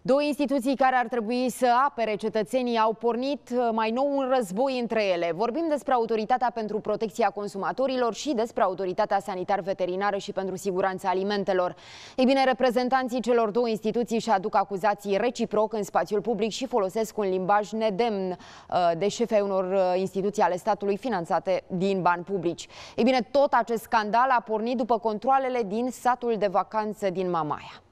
Două instituții care ar trebui să apere cetățenii au pornit mai nou un război între ele. Vorbim despre Autoritatea pentru Protecția Consumatorilor și despre Autoritatea Sanitar-Veterinară și pentru Siguranța Alimentelor. Ei bine, reprezentanții celor două instituții își aduc acuzații reciproc în spațiul public și folosesc un limbaj nedemn de șefi ai unor instituții ale statului finanțate din bani publici. Ei bine, tot acest scandal a pornit după controalele din satul de vacanță din Mamaia.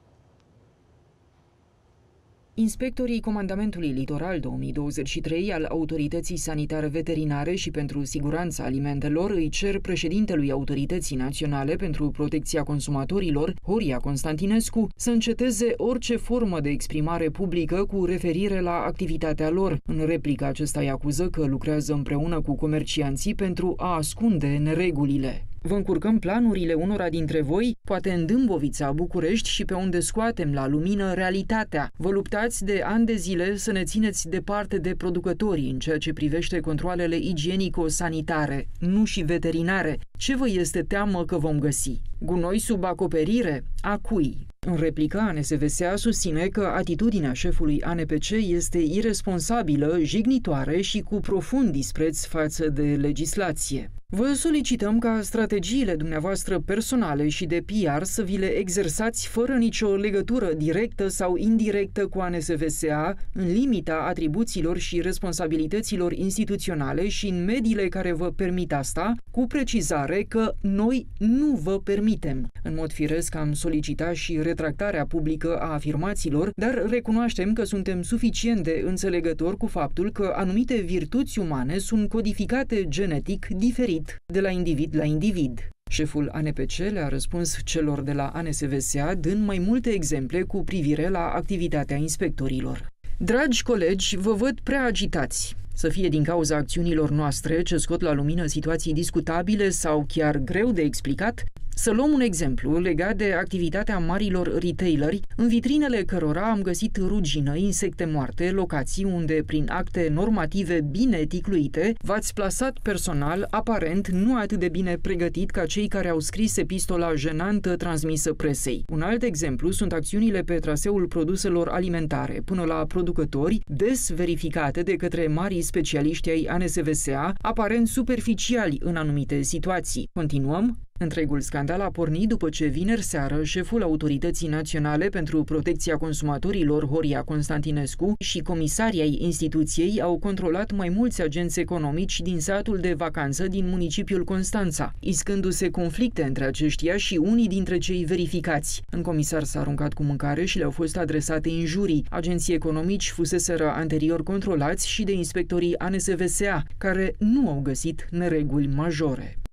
Inspectorii Comandamentului Litoral 2023 al Autorității Sanitar-Veterinare și pentru Siguranța Alimentelor îi cer președintelui Autorității Naționale pentru Protecția Consumatorilor, Horia Constantinescu, să înceteze orice formă de exprimare publică cu referire la activitatea lor. În replică, acesta îi acuză că lucrează împreună cu comercianții pentru a ascunde neregulile. Vă încurcăm planurile unora dintre voi, poate în Dâmbovița, București și pe unde scoatem la lumină realitatea. Vă luptați de ani de zile să ne țineți departe de producătorii în ceea ce privește controalele igienico-sanitare, nu și veterinare. Ce vă este teamă că vom găsi? Gunoi sub acoperire? A cui? În replică, ANSVSA susține că atitudinea șefului ANPC este iresponsabilă, jignitoare și cu profund dispreț față de legislație. Vă solicităm ca strategiile dumneavoastră personale și de PR să vi le exersați fără nicio legătură directă sau indirectă cu ANSVSA, în limita atribuțiilor și responsabilităților instituționale și în mediile care vă permit asta, cu precizare că noi nu vă permitem. În mod firesc am solicitat și retractarea publică a afirmațiilor, dar recunoaștem că suntem suficient de înțelegători cu faptul că anumite virtuți umane sunt codificate genetic diferit de la individ la individ. Șeful ANPC le-a răspuns celor de la ANSVSA dând mai multe exemple cu privire la activitatea inspectorilor. Dragi colegi, vă văd prea agitați. Să fie din cauza acțiunilor noastre ce scot la lumină situații discutabile sau chiar greu de explicat, să luăm un exemplu legat de activitatea marilor retaileri, în vitrinele cărora am găsit rugină, insecte moarte, locații unde, prin acte normative bine ticluite, v-ați plasat personal aparent nu atât de bine pregătit ca cei care au scris epistola jenantă transmisă presei. Un alt exemplu sunt acțiunile pe traseul produselor alimentare, până la producători, des verificate de către marii specialiști ai ANSVSA, aparent superficiali în anumite situații. Continuăm? Întregul scandal a pornit după ce vineri seară șeful Autorității Naționale pentru Protecția Consumatorilor, Horia Constantinescu, și comisarii ai instituției au controlat mai mulți agenți economici din satul de vacanță din municipiul Constanța, iscându-se conflicte între aceștia și unii dintre cei verificați. În comisar s-a aruncat cu mâncare și le-au fost adresate injurii. Agenții economici fuseseră anterior controlați și de inspectorii ANSVSA, care nu au găsit nereguli majore.